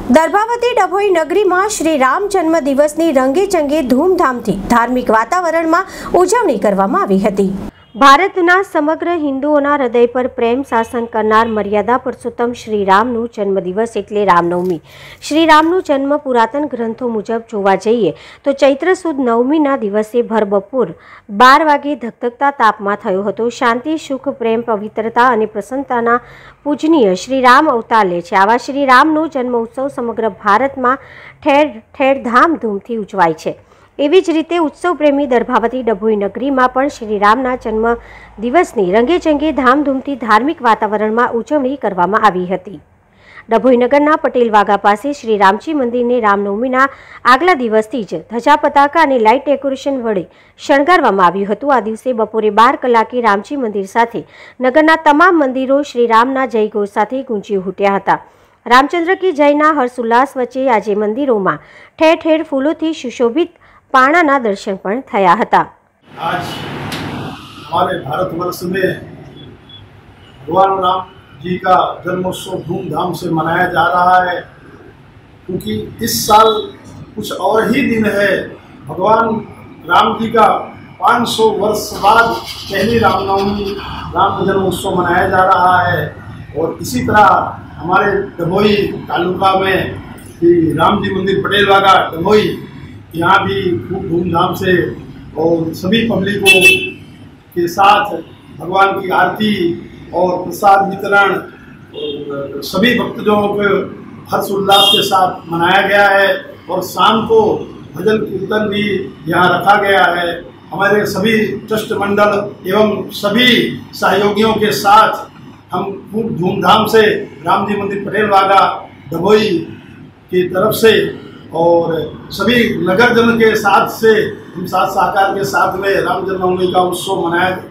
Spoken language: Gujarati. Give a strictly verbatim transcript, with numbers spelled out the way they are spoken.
દર્ભાવતી ડભોઈ નગરીમાં શ્રી રામ જન્મ દિવસની રંગેચંગે ધૂમધામથી ધાર્મિક વાતાવરણમાં ઉજવણી કરવામાં આવી હતી। ભારતના સમગ્ર હિન્દુઓના હૃદય પર પ્રેમ શાસન કરનાર મર્યાદા પુરુષોત્તમ શ્રી રામનું જન્મદિવસ એટલે રામનવમી। શ્રી રામનું જન્મ પુરાતન ગ્રંથો મુજબ જોવા જઈએ તો ચૈત્ર સુદ નવમીના દિવસે ભરબપોર બાર વાગે ધગધગતા તાપમાં થયો હતો। શાંતિ, સુખ, પ્રેમ, પવિત્રતા અને પ્રસન્નતાના પૂજનીય શ્રી રામ અવતાર લે છે। આવા શ્રી રામનો જન્મ ઉત્સવ સમગ્ર ભારતમાં ઠેર ઠેર ધામધૂમથી ઉજવાય છે। એવી જ રીતે ઉત્સવ પ્રેમી દર્ભાવતી ડભોઈ નગરીમાં પણ શ્રી રામના જન્મ દિવસની રંગેચંગે ધામધૂમથી ધાર્મિક વાતાવરણમાં ઉજવણી કરવામાં આવી હતી। ડભોઈ નગરના પટેલ વાગા પાસે શ્રી રામજી મંદિરને રામનવમીના આગલા દિવસથી જ ધજા પતાકા અને લાઇટ ડેકોરેશન વડે શણગારવામાં આવ્યું હતું। આ દિવસે બપોરે બાર કલાકે રામજી મંદિર સાથે નગરના તમામ મંદિરો શ્રી રામના જયઘોષ સાથે ગુંજી ઉઠ્યા હતા। રામચંદ્ર કી જયના હર્ષોલ્લાસ વચ્ચે આજે મંદિરોમાં ઠેર ઠેર ફૂલોથી સુશોભિત पाणा दर्शन पण थया हता। आज हमारे भारतवर्ष में भगवान राम जी का जन्मोत्सव धूमधाम से मनाया जा रहा है, क्योंकि इस साल कुछ और ही दिन है। भगवान राम जी का पाँच सौ वर्ष बाद पहली रामनवमी राम जन्मोत्सव मनाया जा रहा है। और इसी तरह हमारे डभोई तालुका में राम जी मंदिर पटेल वागा डभोई, यहाँ भी खूब धूमधाम से और सभी पब्लिकों के साथ भगवान की आरती और प्रसाद वितरण और सभी भक्तजनों को हर्षोल्लास के साथ मनाया गया है। और शाम को भजन कीर्तन भी यहाँ रखा गया है। हमारे सभी ट्रस्ट मंडल एवं सभी सहयोगियों के साथ हम खूब धूमधाम से राम जी मंदिर पटेल वागा डभोई की तरफ से और सभी नगरजन के साथ से हम साथ सहकार के साथ में राम जन्मभूमि का उत्सव मनाया